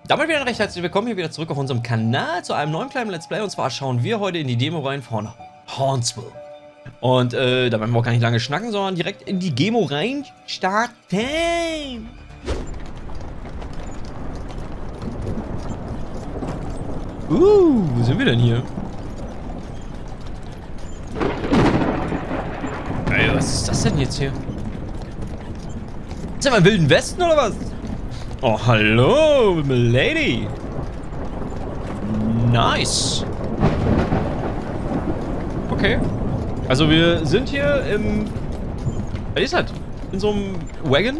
Damit wieder ein recht herzlich willkommen hier wieder zurück auf unserem Kanal zu einem neuen kleinen Let's Play. Und zwar schauen wir heute in die Demo rein von Hauntsville. Und da werden wir auch gar nicht lange schnacken, sondern direkt in die Demo rein starten. Wo sind wir denn hier? Ey, was ist das denn jetzt hier? Ist das im Wilden Westen oder was? Oh, hallo, Milady. Nice. Okay. Also wir sind hier im... Was ist das? In so einem Wagon?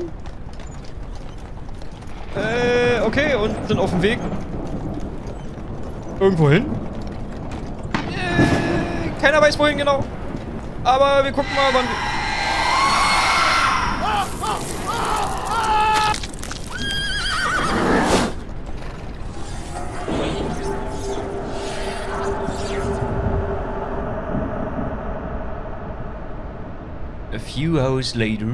Okay, und sind auf dem Weg. Irgendwo hin? Keiner weiß wohin genau. Aber wir gucken mal, wann wir... A few hours later.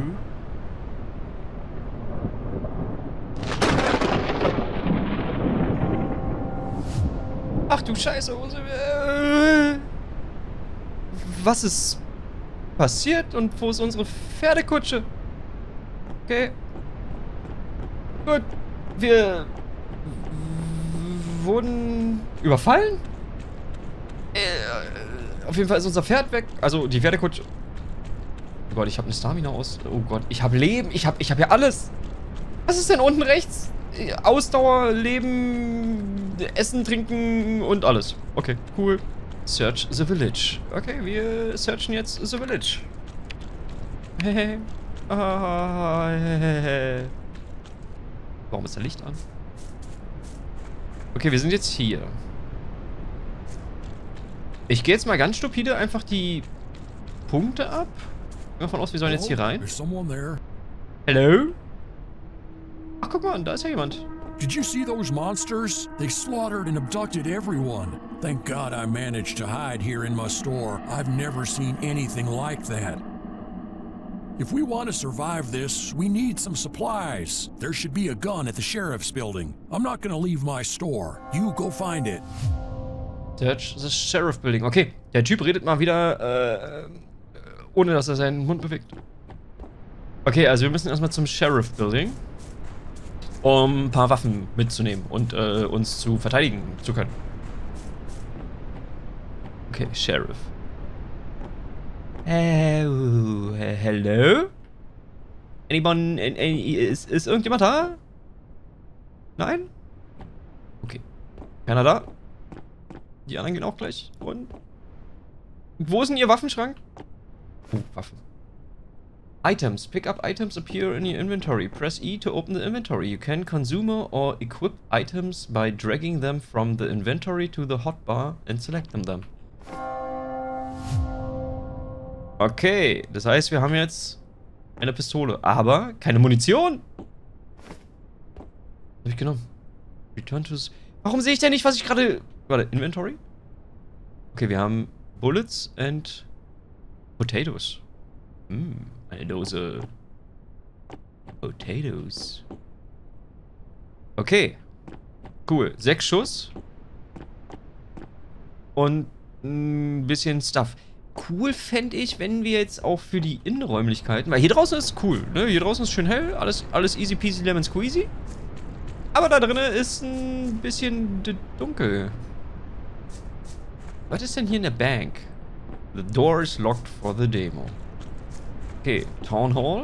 Ach du Scheiße, wo sind wir? Was ist passiert und wo ist unsere Pferdekutsche? Okay. Gut. Wir wurden überfallen? Auf jeden Fall ist unser Pferd weg. Also die Pferdekutsche. Oh Gott, ich habe eine Stamina aus. Oh Gott, ich habe Leben. Ich hab ja alles. Was ist denn unten rechts? Ausdauer, Leben, Essen, Trinken und alles. Okay, cool. Search the village. Okay, wir searchen jetzt the village. Hehe. Warum ist da Licht an? Okay, wir sind jetzt hier. Ich gehe jetzt mal ganz stupide einfach die Punkte ab. Gehen wir davon aus, wir sollen jetzt hier rein. Hallo? Ach, guck mal, da ist ja jemand. Did you see those monsters? They slaughtered and abducted everyone. Thank God I managed to hide here in my store. I've never seen anything like that. If we want to survive this, we need some supplies. There should be a gun at the sheriff's building. I'm not gonna leave my store. You go find it. Search the sheriff building. Okay, der Typ redet mal wieder, ohne dass er seinen Mund bewegt. Okay, also wir müssen erstmal zum Sheriff Building, um ein paar Waffen mitzunehmen und uns zu verteidigen zu können. Okay, Sheriff. Hello? Anyone? Ist irgendjemand da? Nein? Okay. Keiner da? Die anderen gehen auch gleich. Und? Wo ist denn Ihr Waffenschrank? Waffen. Items. Pick up items appear in your inventory. Press E to open the inventory. You can consume or equip items by dragging them from the inventory to the hotbar and selecting them. Okay, das heißt, wir haben jetzt eine Pistole, aber keine Munition. Was hab ich genommen? Return to... Warum sehe ich denn nicht, was ich gerade... Warte, Inventory? Okay, wir haben Bullets and Potatoes. Eine Dose Potatoes. Okay. Cool. 6 Schuss. Und ein bisschen Stuff. Cool fände ich, wenn wir jetzt auch für die Innenräumlichkeiten... Weil hier draußen ist cool, ne? Hier draußen ist schön hell. Alles easy peasy lemon squeezy. Aber da drinnen ist ein bisschen dunkel. Was ist denn hier in der Bank? The door is locked for the demo. Okay, Town Hall.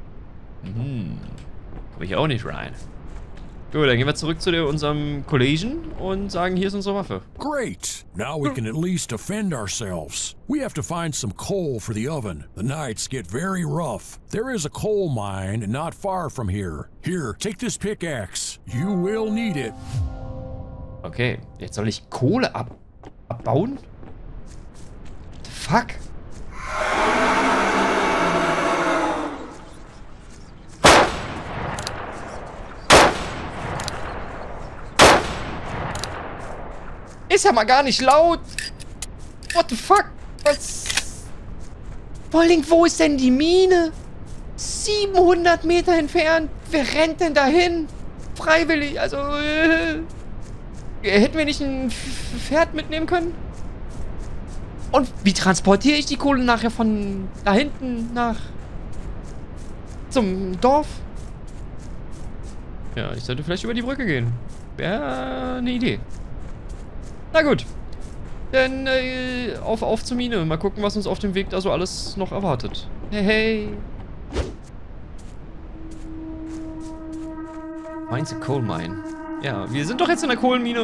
Komm ich auch nicht rein. Gut, dann gehen wir zurück zu unserem Kollegen und sagen, hier ist unsere Waffe. Great! Now we can at least defend ourselves. We have to find some coal for the oven. The nights get very rough. There is a coal mine not far from here. Here, take this pickaxe. You will need it. Okay, jetzt soll ich Kohle abbauen? What the fuck? Ist ja mal gar nicht laut. What the fuck? Was? Vor allem, wo ist denn die Mine? 700 Meter entfernt. Wer rennt denn dahin? Freiwillig, also, hätten wir nicht ein Pferd mitnehmen können? Und wie transportiere ich die Kohle nachher von da hinten nach zum Dorf? Ja, ich sollte vielleicht über die Brücke gehen. Wäre eine Idee. Na gut. Dann auf zur Mine. Mal gucken, was uns auf dem Weg da so alles noch erwartet. Hey, hey. Finds a coal mine. Ja, wir sind doch jetzt in der Kohlenmine.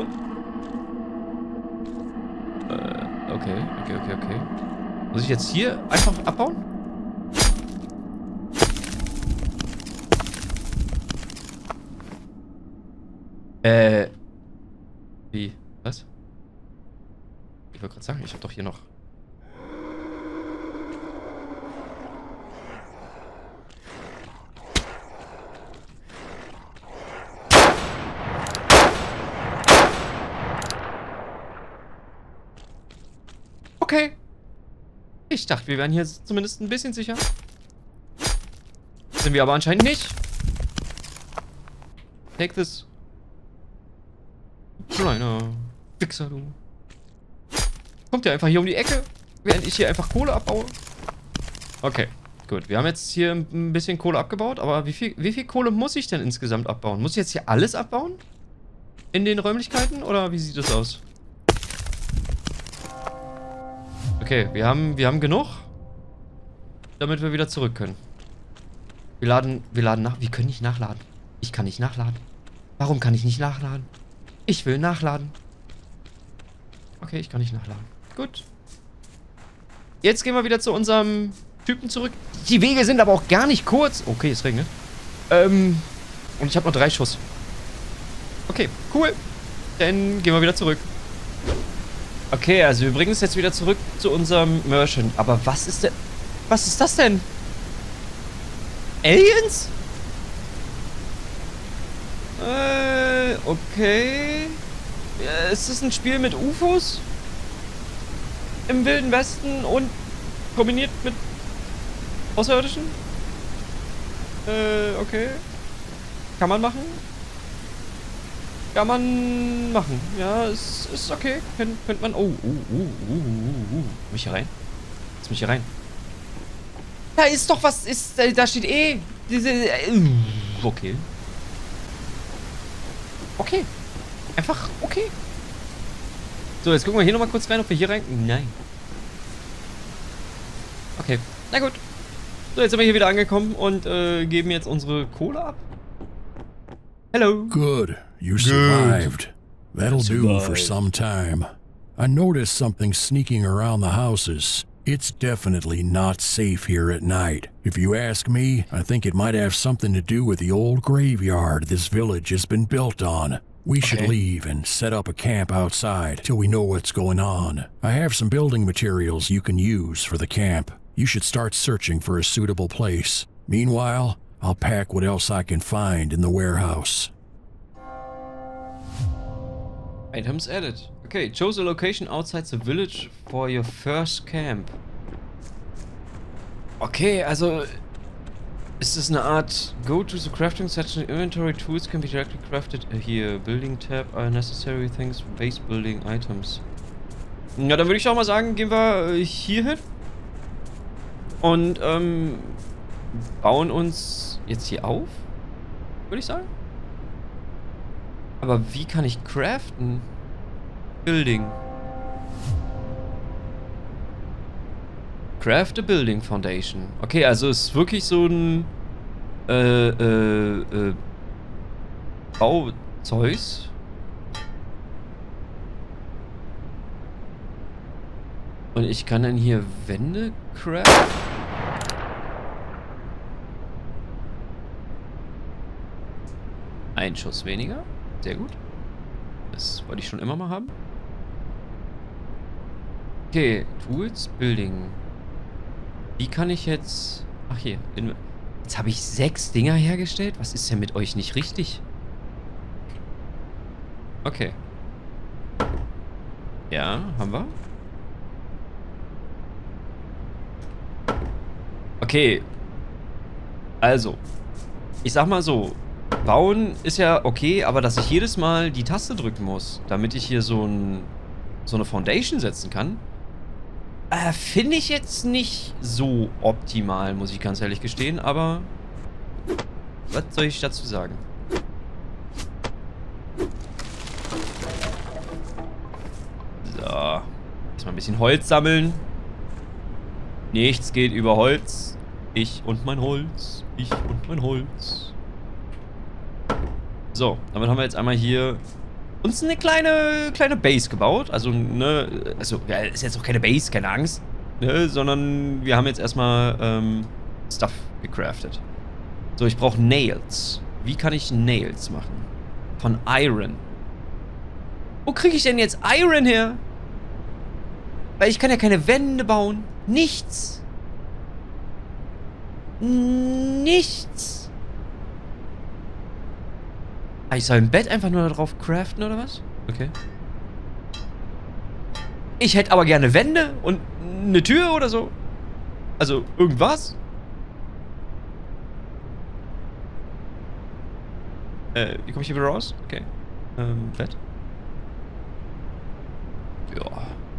Okay. Muss ich jetzt hier einfach abbauen? Wie? Was? Ich wollte gerade sagen, ich habe doch hier noch... Okay. Ich dachte, wir wären hier zumindest ein bisschen sicher. Sind wir aber anscheinend nicht. Take this. Kleiner Wichser, du. Kommt ja einfach hier um die Ecke, während ich hier einfach Kohle abbaue. Okay, gut. Wir haben jetzt hier ein bisschen Kohle abgebaut, aber wie viel Kohle muss ich denn insgesamt abbauen? Muss ich jetzt hier alles abbauen? In den Räumlichkeiten? Oder wie sieht das aus? Okay, wir haben genug, damit wir wieder zurück können. Wir laden nach. Wir können nicht nachladen. Ich kann nicht nachladen. Warum kann ich nicht nachladen? Ich will nachladen. Okay, ich kann nicht nachladen. Gut. Jetzt gehen wir wieder zu unserem Typen zurück. Die Wege sind aber auch gar nicht kurz. Okay, es regnet. Und ich habe noch 3 Schuss. Okay, cool. Dann gehen wir wieder zurück. Okay, also wir bringen es jetzt wieder zurück zu unserem Merchant. Aber was ist denn... Was ist das denn? Aliens? Okay. Ja, ist das ein Spiel mit UFOs? Im Wilden Westen und kombiniert mit Außerirdischen? Okay. Kann man machen? Kann man machen. Ja, ist okay. Könnte man... Oh, mich hier rein? Lass mich hier rein. Da ist doch was... Da steht eh... Okay. Okay. Einfach okay. So, jetzt gucken wir hier nochmal kurz rein, ob wir hier rein... Nein. Okay. Na gut. So, jetzt sind wir hier wieder angekommen und geben jetzt unsere Kohle ab. Hello. Good. You survived. That'll do for some time. I noticed something sneaking around the houses. It's definitely not safe here at night. If you ask me, I think it might have something to do with the old graveyard this village has been built on. We should leave and set up a camp outside till we know what's going on. I have some building materials you can use for the camp. You should start searching for a suitable place. Meanwhile, I'll pack what else I can find in the warehouse. Items added. Okay, choose a location outside the village for your first camp. Okay, also ist es eine Art Go to the crafting section. Inventory tools can be directly crafted here. Building tab are necessary things. Base building items. Ja, dann würde ich auch mal sagen, gehen wir hier hin und bauen uns jetzt hier auf, würde ich sagen. Aber wie kann ich craften? Building. Craft a Building Foundation. Okay, also ist wirklich so ein Bauzeugs. Und ich kann dann hier Wände craften. Ein Schuss weniger. Sehr gut. Das wollte ich schon immer mal haben. Okay, Tools, Building. Wie kann ich jetzt... Ach hier. Jetzt habe ich 6 Dinger hergestellt? Was ist denn mit euch nicht richtig? Okay. Ja, haben wir. Okay. Also. Ich sag mal so. bauen ist ja okay, aber dass ich jedes Mal die Taste drücken muss, damit ich hier so eine Foundation setzen kann, finde ich jetzt nicht so optimal, muss ich ganz ehrlich gestehen, aber was soll ich dazu sagen? So. Erstmal ein bisschen Holz sammeln. Nichts geht über Holz. Ich und mein Holz. Ich und mein Holz. So, damit haben wir jetzt einmal hier uns eine kleine Base gebaut. Also, ne, ja, ist jetzt auch keine Base, keine Angst. Ne, sondern wir haben jetzt erstmal Stuff gecraftet. So, ich brauche Nails. Wie kann ich Nails machen? Von Iron. Wo kriege ich denn jetzt Iron her? Weil ich kann ja keine Wände bauen. Nichts. Nichts. Ich soll ein Bett einfach nur darauf craften, oder was? Okay. Ich hätte aber gerne Wände und eine Tür oder so. Also, irgendwas. Wie komme ich hier wieder raus? Okay. Bett. Ja.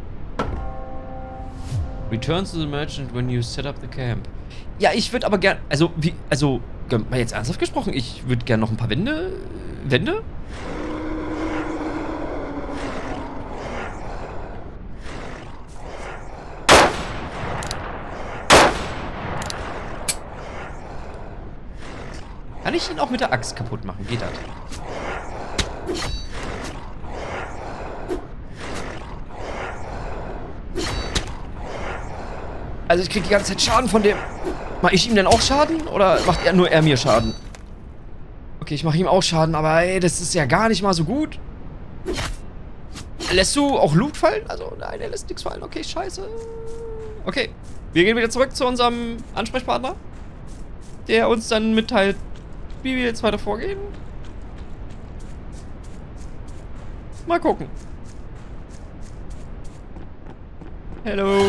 Return to the merchant when you set up the camp. Ja, ich würde aber gern... Also, mal jetzt ernsthaft gesprochen, ich würde gern noch ein paar Wände... Kann ich ihn auch mit der Axt kaputt machen? Geht das? Also ich krieg die ganze Zeit Schaden von dem. Mach ich ihm denn auch Schaden? Oder macht er nur mir Schaden? Okay, ich mache ihm auch Schaden, aber ey, das ist ja gar nicht mal so gut. Lässt du auch Loot fallen? Also, nein, er lässt nichts fallen. Okay, scheiße. Okay, wir gehen wieder zurück zu unserem Ansprechpartner, der uns dann mitteilt, wie wir jetzt weiter vorgehen. Mal gucken. Hello.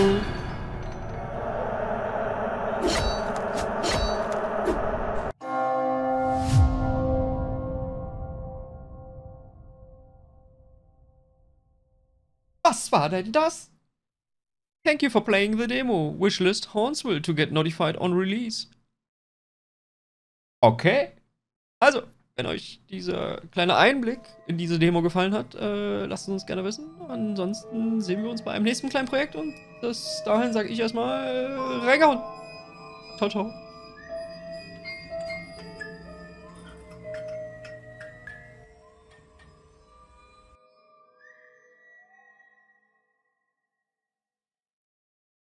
Was war denn das? Thank you for playing the demo. Wishlist Hornsville to get notified on release. Okay. Also, wenn euch dieser kleine Einblick in diese Demo gefallen hat, lasst es uns gerne wissen. Ansonsten sehen wir uns bei einem nächsten kleinen Projekt und bis dahin sage ich erstmal reingehauen. Ciao, ciao.